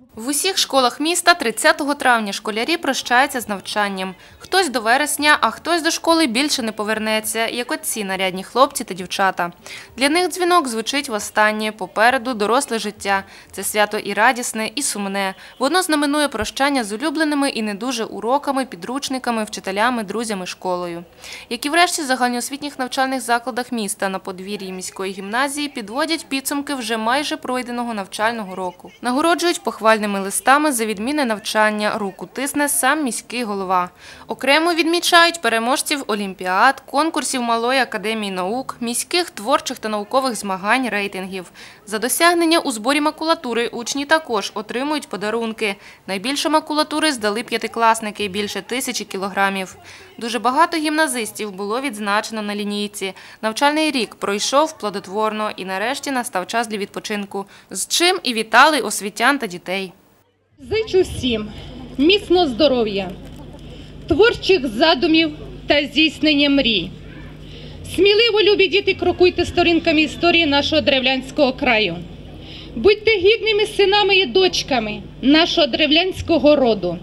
В усіх школах міста 30 травня школярі прощаються з навчанням. Хтось до вересня, а хтось до школи більше не повернеться, як оці нарядні хлопці та дівчата. Для них дзвінок звучить востаннє, попереду доросле життя. Це свято і радісне, і сумне. Воно знаменує прощання з улюбленими і не дуже уроками, підручниками, вчителями, друзями, школою. Як і в решті загальноосвітніх навчальних закладах міста, на подвір'ї міської гімназії підводять підсумки вже майже пройденого навчального року. Нагороджують похвальними листами за відмінне навчання, руку тисне сам міський голова. Окремо відмічають переможців олімпіад, конкурсів Малої академії наук, міських творчих та наукових змагань, рейтингів. За досягнення у зборі макулатури учні також отримують подарунки. Найбільше макулатури здали п'ятикласники – більше 1000 кілограмів. Дуже багато гімназистів було відзначено на лінійці. Навчальний рік пройшов плодотворно і нарешті настав час для відпочинку. З чим і вітали освітян та дітей. Зичу всім міцного здоров'я, творчих задумів та здійснення мрій. Сміливо, любі діти, крокуйте сторінками історії нашого древлянського краю. Будьте гідними синами і дочками нашого древлянського роду.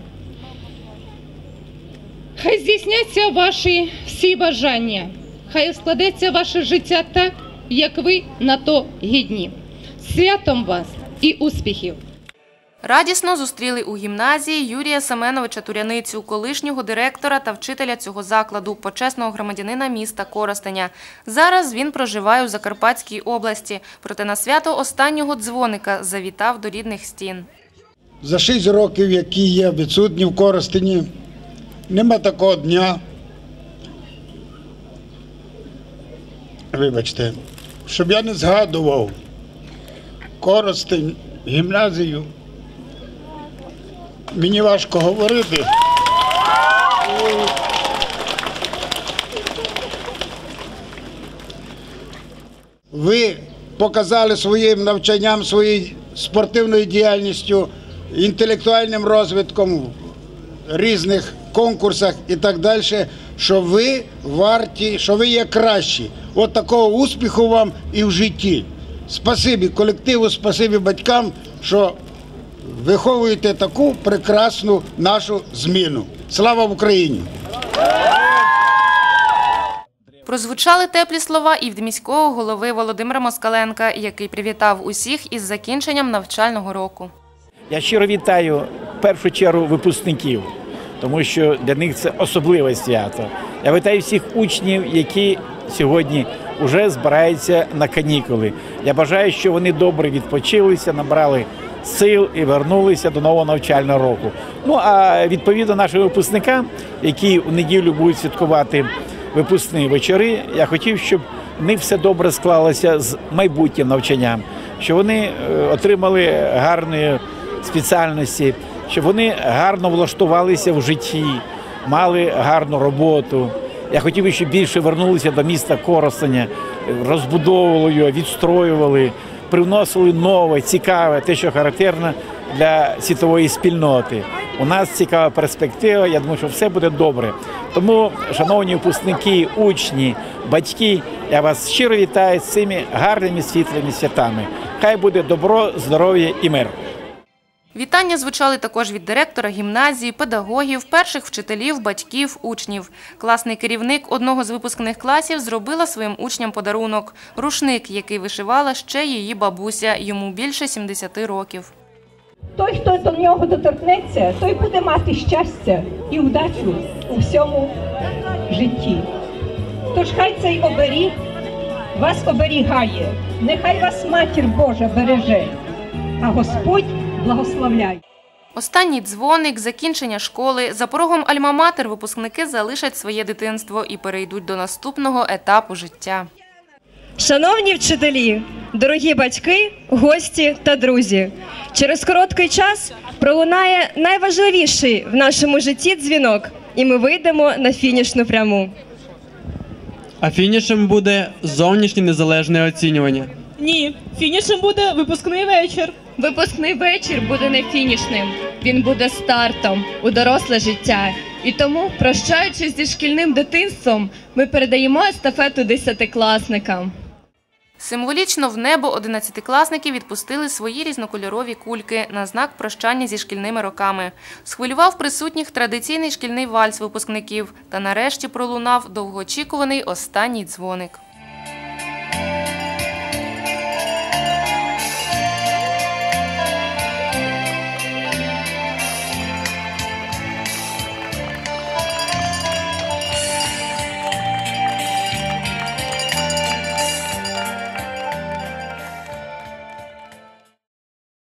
Хай здійсняться ваші всі бажання, хай складеться ваше життя так, як ви на то гідні. Святом вас і успіхів! Радісно зустріли у гімназії Юрія Семеновича Туряницю, колишнього директора та вчителя цього закладу, почесного громадянина міста Коростеня. Зараз він проживає у Закарпатській області, проте на свято останнього дзвоника завітав до рідних стін. За 6 років, які є відсутні в Коростені, нема такого дня, вибачте, щоб я не згадував Коростень, гімназію. Мені важко говорити. Ви показали своїм навчанням, своєю спортивною діяльністю, інтелектуальним розвитком, різних конкурсах і так далі, що ви варті, що ви є кращі. От такого успіху вам і в житті. Спасибі колективу, спасибі батькам, що виховуєте таку прекрасну нашу зміну. Слава Україні! Прозвучали теплі слова і від міського голови Володимира Москаленка, який привітав усіх із закінченням навчального року. Я щиро вітаю в першу чергу випускників, тому що для них це особливе свято. Я вітаю всіх учнів, які сьогодні вже збираються на канікули. Я бажаю, щоб вони добре відпочилися, набрали сил і вернулися до нового навчального року. Ну, а відповідно нашим випускникам, які в неділю будуть святкувати випускні вечори, я хотів, щоб в них все добре склалося з майбутнім навчанням, щоб вони отримали гарної спеціальності, щоб вони гарно влаштувалися в житті, мали гарну роботу. Я хотів, щоб більше вернулися до міста Коростеня, розбудовували його, відстроювали, привносили нове, цікаве, те, що характерно для світової спільноти. У нас цікава перспектива, я думаю, що все буде добре. Тому, шановні випускники, учні, батьки, я вас щиро вітаю з цими гарними світлими святами. Хай буде добро, здоров'я і мир. Вітання звучали також від директора гімназії, педагогів, перших вчителів, батьків, учнів. Класний керівник одного з випускних класів зробила своїм учням подарунок – рушник, який вишивала ще її бабуся, йому більше 70 років. Той, хто до нього доторкнеться, той буде мати щастя і удачу у всьому житті. Тож хай цей оберіг вас оберігає, нехай вас Матір Божа береже, а Господь благословляє. Останній дзвоник, закінчення школи. За порогом альма-матер випускники залишать своє дитинство і перейдуть до наступного етапу життя. Шановні вчителі, дорогі батьки, гості та друзі, через короткий час пролунає найважливіший в нашому житті дзвінок, і ми вийдемо на фінішну пряму. А фінішем буде зовнішнє незалежне оцінювання. Ні, фінішем буде випускний вечір. Випускний вечір буде не фінішним, він буде стартом у доросле життя. І тому, прощаючись зі шкільним дитинством, ми передаємо естафету 10-класникам. Символічно в небо 11-класники відпустили свої різнокольорові кульки на знак прощання зі шкільними роками. Схвилював присутніх традиційний шкільний вальс випускників та нарешті пролунав довгоочікуваний останній дзвоник.